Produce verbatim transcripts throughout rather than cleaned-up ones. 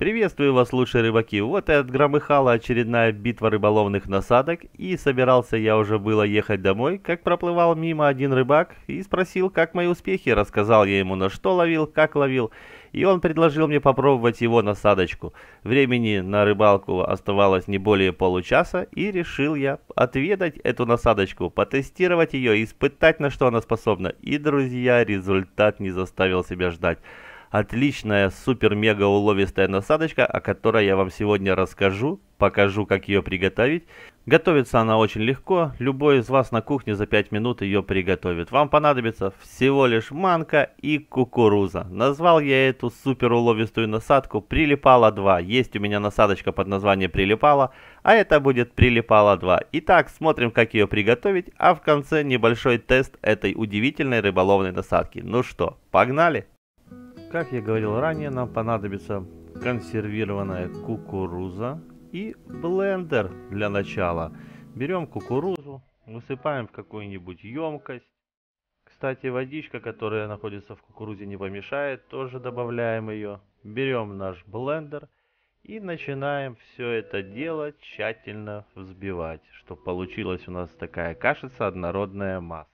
Приветствую вас, лучшие рыбаки. Вот и отгромыхала очередная битва рыболовных насадок, и собирался я уже было ехать домой, как проплывал мимо один рыбак и спросил, как мои успехи. Рассказал я ему, на что ловил, как ловил, и он предложил мне попробовать его насадочку. Времени на рыбалку оставалось не более получаса, и решил я отведать эту насадочку, потестировать ее, испытать, на что она способна. И, друзья, результат не заставил себя ждать. Отличная, супер-мега уловистая насадочка, о которой я вам сегодня расскажу, покажу, как ее приготовить. Готовится она очень легко, любой из вас на кухне за пять минут ее приготовит. Вам понадобится всего лишь манка и кукуруза. Назвал я эту супер уловистую насадку Прилипала два. Есть у меня насадочка под названием Прилипала, а это будет Прилипала два. Итак, смотрим, как ее приготовить, а в конце небольшой тест этой удивительной рыболовной насадки. Ну что, погнали! Как я говорил ранее, нам понадобится консервированная кукуруза и блендер для начала. Берем кукурузу, высыпаем в какую-нибудь емкость. Кстати, водичка, которая находится в кукурузе, не помешает, тоже добавляем ее. Берем наш блендер и начинаем все это дело тщательно взбивать, чтобы получилась у нас такая кашица, однородная масса.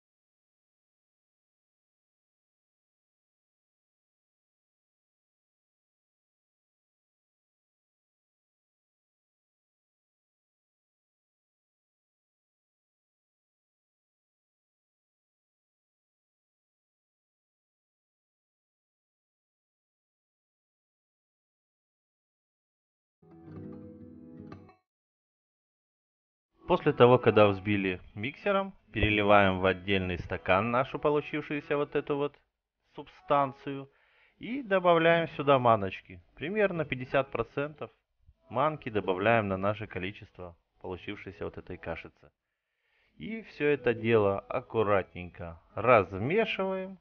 После того, когда взбили миксером, переливаем в отдельный стакан нашу получившуюся вот эту вот субстанцию и добавляем сюда маночки. Примерно пятьдесят процентов манки добавляем на наше количество получившейся вот этой кашицы. И все это дело аккуратненько размешиваем.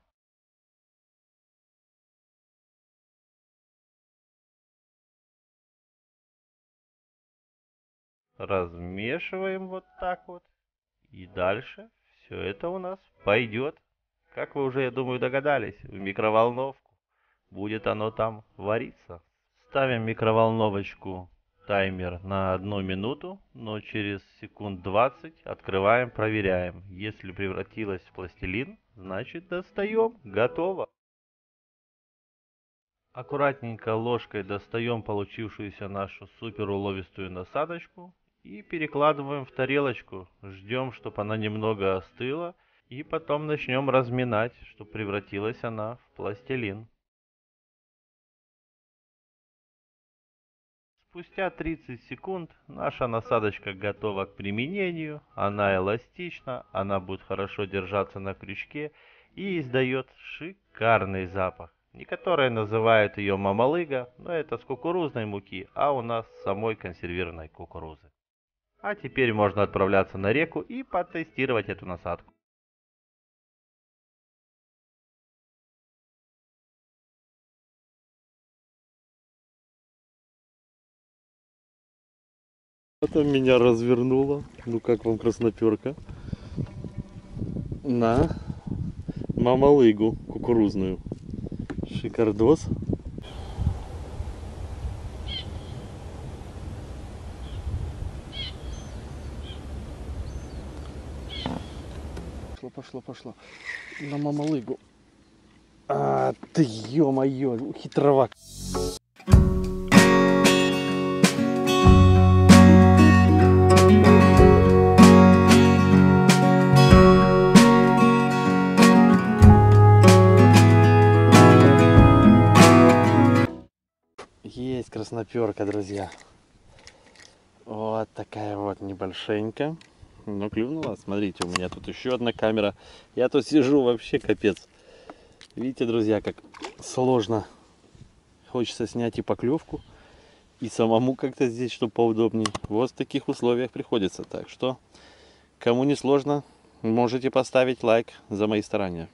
Размешиваем вот так вот. И дальше все это у нас пойдет, как вы уже, я думаю, догадались, в микроволновку. Будет оно там вариться. Ставим микроволновочку таймер на одну минуту, но через секунд двадцать открываем, проверяем. Если превратилось в пластилин, значит достаем, готово. Аккуратненько ложкой достаем получившуюся нашу супер уловистую насадочку и перекладываем в тарелочку. Ждем, чтобы она немного остыла, и потом начнем разминать, чтобы превратилась она в пластилин. Спустя тридцать секунд наша насадочка готова к применению. Она эластична, она будет хорошо держаться на крючке и издает шикарный запах. Некоторые называют ее мамалыга, но это с кукурузной муки, а у нас с самой консервированной кукурузы. А теперь можно отправляться на реку и потестировать эту насадку. Это меня развернуло. Ну как вам красноперка? На мамалыгу кукурузную. Шикардос. Пошло, пошло, пошло. На мамалыгу. А ты, ё-моё, хитровак. Есть красноперка, друзья. Вот такая вот небольшенькая. Ну, клюнула. Смотрите, у меня тут еще одна камера. Я тут сижу, вообще капец. Видите, друзья, как сложно. Хочется снять и поклевку, и самому как-то здесь, чтобы поудобнее. Вот в таких условиях приходится. Так что, кому не сложно, можете поставить лайк за мои старания.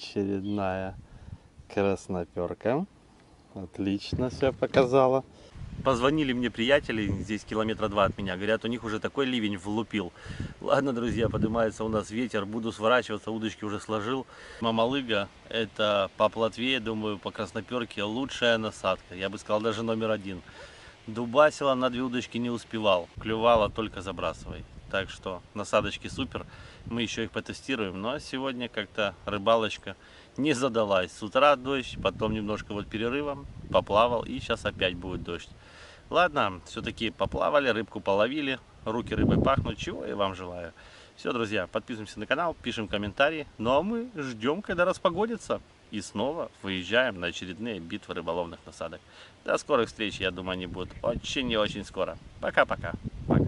Очередная красноперка. Отлично все показала. Позвонили мне приятели, здесь километра два от меня, говорят, у них уже такой ливень влупил. Ладно, друзья, поднимается у нас ветер, буду сворачиваться, удочки уже сложил. Мамалыга, это по плотве, думаю, по красноперке лучшая насадка, я бы сказал, даже номер один. Дубасила на две удочки не успевал, клювала только забрасывай. Так что насадочки супер, мы еще их потестируем. Но сегодня как-то рыбалочка не задалась. С утра дождь, потом немножко вот перерывом поплавал, и сейчас опять будет дождь. Ладно, все-таки поплавали, рыбку половили, руки рыбой пахнут, чего я вам желаю. Все, друзья, подписываемся на канал, пишем комментарии, ну а мы ждем, когда распогодится. И снова выезжаем на очередные битвы рыболовных насадок. До скорых встреч, я думаю, они будут очень и очень скоро. Пока-пока.